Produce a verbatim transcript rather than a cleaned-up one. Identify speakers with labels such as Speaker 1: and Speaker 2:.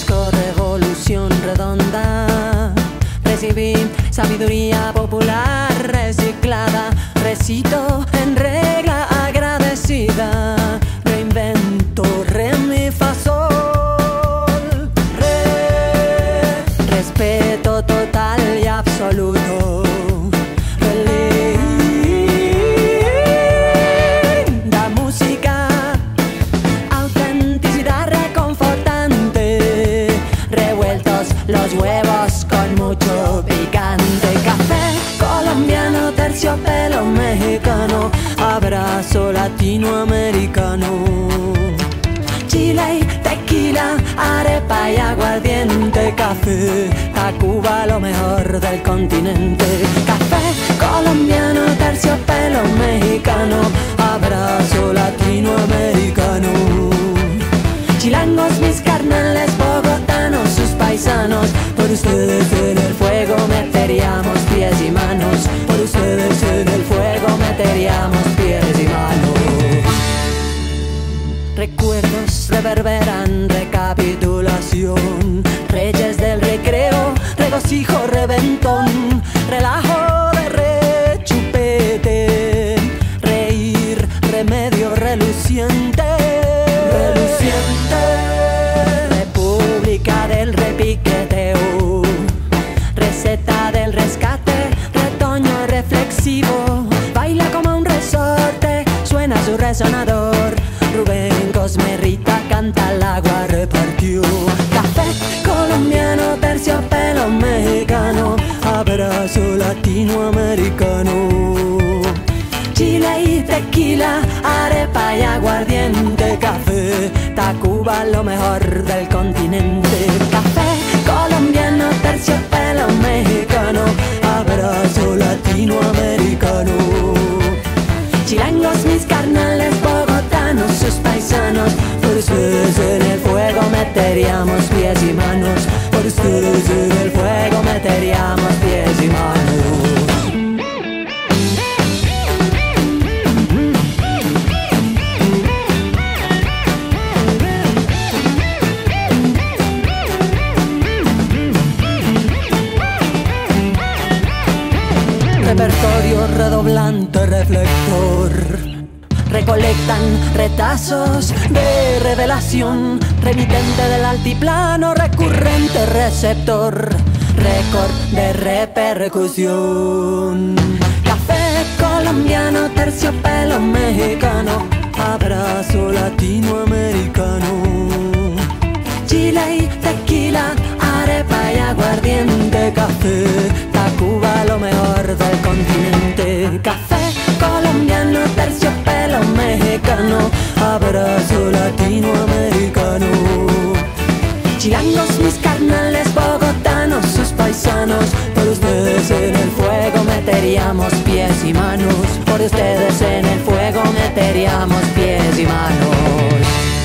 Speaker 1: Busco revolución redonda, recibí sabiduría popular reciclada, recito en regla agradecida, reinvento re, mi, fa, sol, re, respeto total y absoluto, linda música, autenticidad reconfortante, revueltos los huevos con mucho picante, café colombiano, terciopelo mexicano, abrazo latinoamericano, Chile y tequila, arepa y aguardiente, café, Tacuba lo mejor del continente, café colombiano, terciopelo mexicano, abrazo latinoamericano, chilangos mis carnales, bogotanos sus paisanos, por ustedes en el fuego meteríamos pies y manos, por ustedes en el fuego meteríamos pies y manos. Recuerdos reverberan, recapitulación, reyes del recreo, regocijo, reventón, relajo de rechupete, reír, remedio reluciente, reluciente, república del repiqueteo, receta del rescate, retoño reflexivo, baila como un resorte, suena su resonador, Rubén Cosme Rita canta, el agua repartió, café colombiano, terciopelo mexicano, abrazo latinoamericano, Chile y tequila, arepa y aguardiente, café, Tacuba lo mejor del continente, café colombiano, terciopelo mexicano, abrazo latinoamericano, chilangos mis carnales, bogotanos sus paisanos, por ustedes en el fuego meteríamos pies y manos, por ustedes en el fuego meteríamos pies y manos. Repertorio redoblante, reflector, recolectan retazos de revelación, remitente del altiplano, recurrente receptor, récord de repercusión, café colombiano, terciopelo mexicano, abrazo latinoamericano, Chile y tequila, arepa y aguardiente, café, Tacuba lo mejor del continente, café colombiano, terciopelo mexicano, abrazo latinoamericano, chilangos mis carnales, bogotanos sus paisanos, por ustedes en el fuego meteríamos pies y manos, por ustedes en el fuego meteríamos pies y manos.